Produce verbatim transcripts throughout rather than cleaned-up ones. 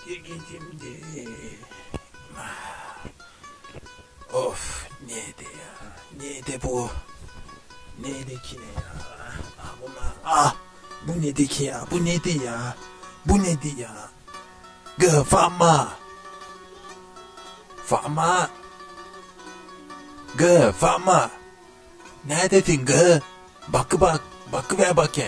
Şimdi. Of neydi ya? Neydi bu? Neydi ki ne ya? Ah, bunlar. Ah! Bu neydi ki ya? Bu neydi ya? Bu neydi ya? Gı Fatma! Fatma! Gı Fatma! Neredesin gı? Bakı bak. Bakıver bakayım.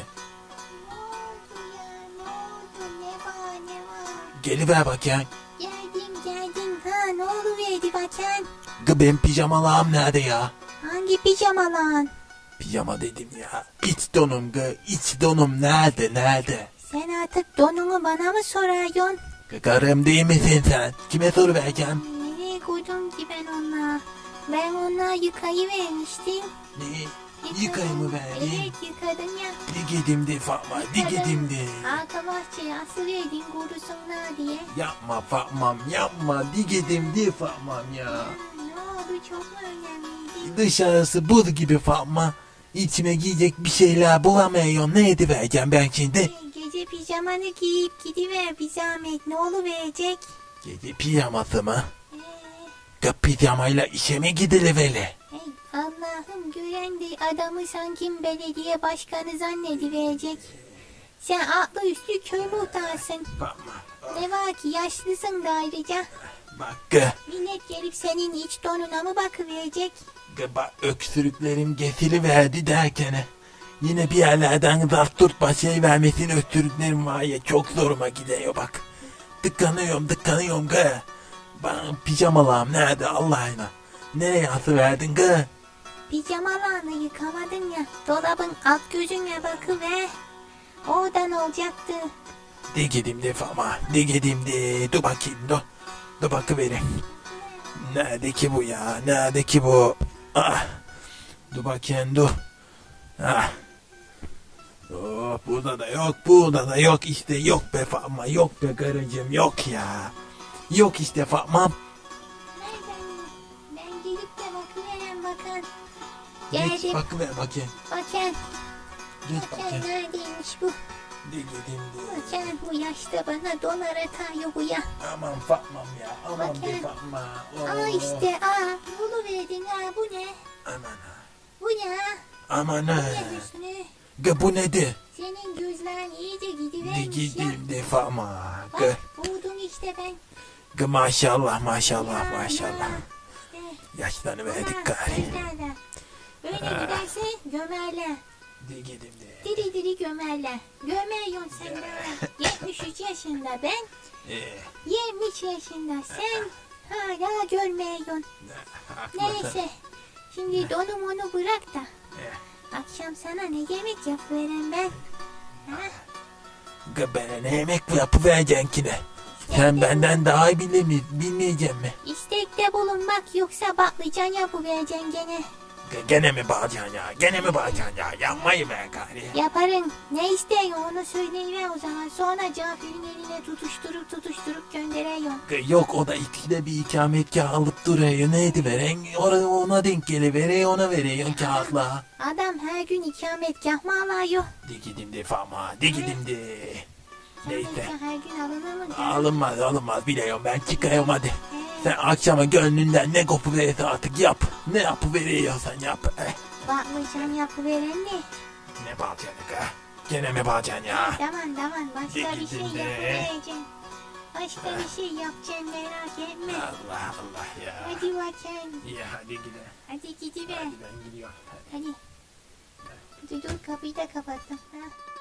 Geliver bakayım. Geldim geldim. Ha ne oluverdi bakayım? Gı benim pijamalağım nerede ya? Hangi pijama lan? Pijama dedim ya. İç donum gı. İç donum nerede nerede? Sen artık donunu bana mı soruyorsun? Gı karım değil misin sen? Kime soru vereceğim? Nereye koydum ki ben ona? Ben ona yıkayıvermiştim. Ne? Yıkayımı verdi. Evet yıkadım ya. Digidimdi Fatma. Digidimdi. Arka bahçeye asıverdin kurusunlar diye. Yapma Fatmam yapma. Digidimdi Fatmam ya. Ne oldu çok mu önemliydi? Dışarısı buz gibi Fatma. İçime giyecek bir şeyler bulamıyorum. Ne edivereceğim ben şimdi? Gece pijamanı giyip gidiver bir zahmet. Ne oluverecek? Gece pijaması mı? Ee, Gı pijamayla işe mi gidiliveli? hey, Allah'ım gören de adamı sanki belediye başkanı zannediverecek. Sen aklı üstü köy muhtarsın. Fatma. Ne var ki yaşlısın da ayrıca. Bak gı. Millet gelip senin iç donuna mı bakıverecek? Gı bak öksürüklerim getiriverdi derken. Yine bir yerlerden zart tutma şey vermesini öksürüklerim var ya. Çok zoruma gidiyor bak. Tıkanıyorum tıkanıyorum gı. Bana pijamalağım nerede Allah'ına? Nereye asıverdin gı? Pijamalarını yıkamadın ya. Dolabın alt gözüne bakıver. Oradan olacaktı. Digidimdi Fatma. Digidimdi. Dur bakayım dur. Dur bakıvereyim. Nerede ki bu ya? Nerede ki bu? Ah. Dur bakayım dur. Ah. Oh, burada da yok. Burada da yok işte. Yok be Fatma. Yok be karıcığım. Yok ya. Yok işte Fatma'm. Nereden? Ben gelip de bakıveren bakan. Geç Geldim. bakıver bakayım. Bakan. Geç Bakan bakayım. neredeymiş bu? Digidimdi. Bakan bu yaşta bana dolar atıyor bu ya. Aman Fatma'm ya. Aman be Bakayım. Fatma. Aa Oh. işte aa. Buluverdin ha bu ne? Aman ha. Bu ne ha? Aman Bu ha. ne Hüsnü? Gı bu nedir? Senin gözlerin iyice gidivermiş ya. Digidimdi Fatma. Gı. Bak buldum işte ben. Gı maşallah maşallah Ya, maşallah. ya. İşte. Yaşlanıverdik Bunlar gari. gözlerler. Böyle giderse gömerler. Digidimdi. Diri diri gömerler. Gömeriyorsun sen daha. yetmiş üç yaşında ben. Ee, yirmi üç yaşında sen. Hala görmüyorsun. haklısın. Neyse. Şimdi donu monu bırak da. Eh, Akşam sana ne yemek yapıveren ben. Ha? Gı bana ne yemek yapıvereceksin ki ne? Sen benden daha iyi bilir mi? Bilmeyeceksin mi? İstekte bulunmak yoksa patlıcan yapıvereceksin gene. Gı gene mi bağıracaksın ya? Gene mi bağıracaksın ya? Yapmayı be gari. Yaparım. Ne isteyin onu söyleyiver o zaman. Sonra Cafer'in eline tutuşturup tutuşturup gönderiyorum. Gı yok o da ikide bir ikametgah alıp duruyor. Neydi veren? Ona, ona denk geliveriyor ona veriyorsun kağıtla. Adam her gün ikametgah mı alıyor? Digidimdi Fatma. Digidimdi. Neyse. İkametgah her gün alınır mı? canım? Alınmaz alınmaz biliyorum ben çıkıyorum hadi. He. Sen akşama gönlünden ne kopuverirse artık yap. Ne yapıveriyorsan yap. Eh, Patlıcan yapıveren ne? ne bağıracaksın ha? Gene mi bağıracaksın ya? Tamam tamam başka bir şey Gidin de. yapıvereceksin. Başka bir şey yapacaksın merak etme. Allah Allah ya. Hadi bakayım. İyi hadi gidelim. Hadi gidiver. Hadi ben gidiyorum. Hadi. Hadi. Dur dur kapıyı da kapattım. Ha.